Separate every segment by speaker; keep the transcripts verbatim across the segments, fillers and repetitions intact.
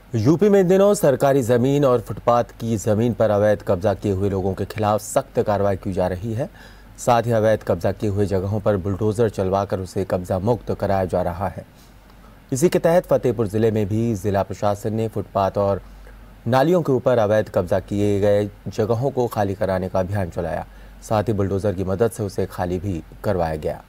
Speaker 1: UP में इन दिनों सरकारी जमीन और फुटपाथ की जमीन पर अवैध कब्जा किए हुए लोगों के खिलाफ सख्त कार्रवाई की जा रही है। साथ ही अवैध कब्जा किए हुए जगहों पर बुलडोजर चलवाकर उसे कब्जा मुक्त कराया जा रहा है। इसी के तहत फतेहपुर जिले में भी जिला प्रशासन ने फुटपाथ और नालियों के ऊपर अवैध कब्जा किए गए जगहों को खाली कराने का अभियान चलाया। साथ ही बुलडोजर की मदद से उसे खाली भी करवाया गया।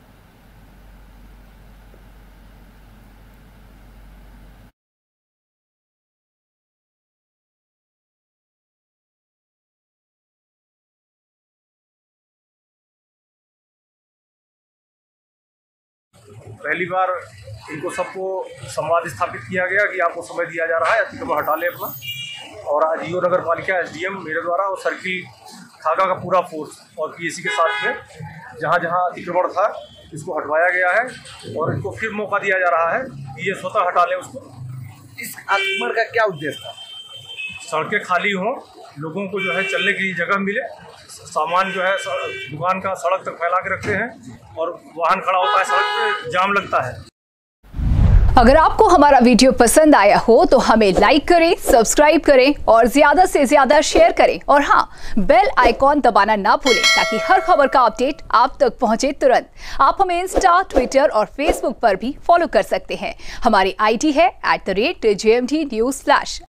Speaker 2: पहली बार इनको सबको संवाद स्थापित किया गया कि आपको समय दिया जा रहा है, अतिक्रमण हटा ले अपना। और आज ईओ नगर पालिका एसडीएम मेरे द्वारा और सर्किल खागा का पूरा फोर्स और पीएसी के साथ में जहां जहां अतिक्रमण था इसको हटवाया गया है और इनको फिर मौका दिया जा रहा है कि ये स्वतः हटा ले उसको।
Speaker 3: इस अतिक्रमण का क्या उद्देश्य था?
Speaker 2: सड़कें खाली हों, लोगों को जो है चलने की जगह मिले। सामान जो है दुकान का सड़क तक फैला के रखते हैं और वाहन खड़ा होता है, सड़क पे जाम लगता है।
Speaker 4: अगर आपको हमारा वीडियो पसंद आया हो तो हमें लाइक करें, सब्सक्राइब करें और ज्यादा से ज्यादा शेयर करें। और हाँ, बेल आइकॉन दबाना ना भूलें ताकि हर खबर का अपडेट आप तक पहुंचे तुरंत। आप हमें इंस्टा, ट्विटर और फेसबुक पर भी फॉलो कर सकते हैं। हमारी आईडी है at the rate J M D news slash.